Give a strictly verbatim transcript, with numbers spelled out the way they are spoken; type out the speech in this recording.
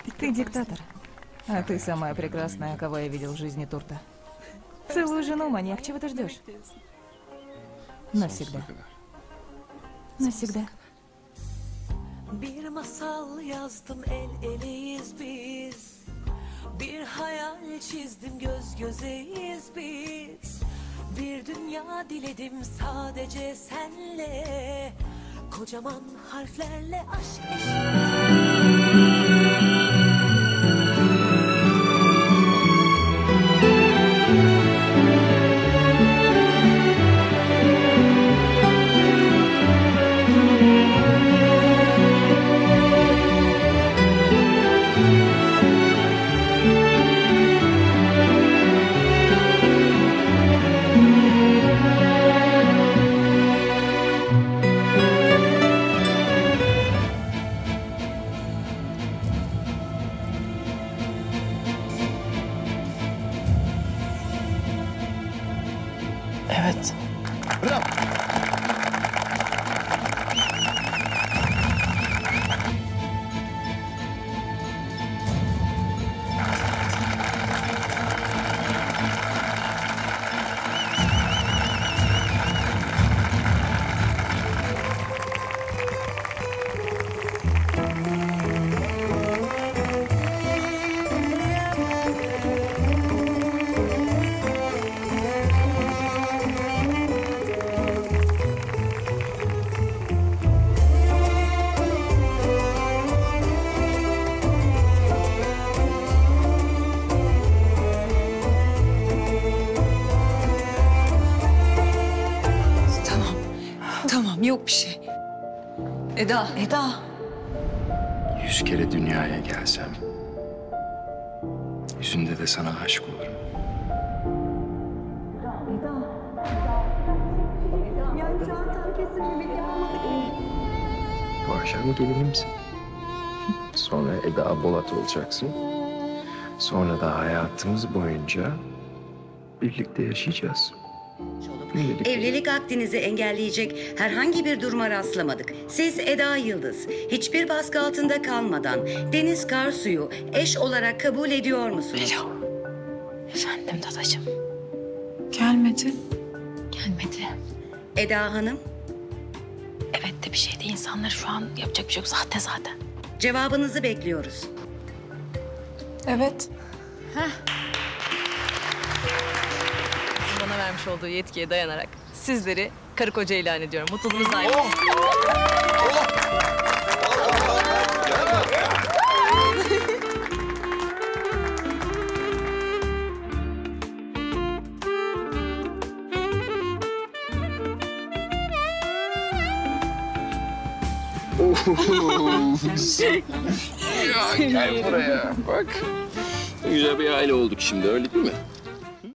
Ты диктатор. А ты самая прекрасная, кого я видел в жизни Турта. Целую жену, маньяк, чего ты ждешь? Навсегда. Навсегда. Bir masal yazdım, el eleyiz biz. Bir hayal çizdim, göz gözeyiz biz. Bir dünya diledim sadece senle. Kocaman harflerle aşk eşit. Evet. Bravo. Tamam, yok bir şey. Eda, Eda. Yüz kere dünyaya gelsem, yüzünde de sana aşık olurum. Bu akşam gelinimsin. Sonra Eda Bolat olacaksın. Sonra da hayatımız boyunca birlikte yaşayacağız. Evlilik akdinizi engelleyecek herhangi bir duruma rastlamadık. Siz Eda Yıldız, hiçbir baskı altında kalmadan Deniz Karsu'yu eş olarak kabul ediyor musunuz? Alo. Efendim dadacığım. Gelmedi. Gelmedi. Eda Hanım, Evet de bir şey de insanlar şu an yapacak bir şey yok. Sahte zaten. cevabınızı bekliyoruz. Evet. Bana vermiş olduğu yetkiye dayanarak sizleri karı koca ilan ediyorum. Mutluluğunuz daim. Ya gel buraya bak. Güzel bir aile olduk şimdi, öyle değil mi?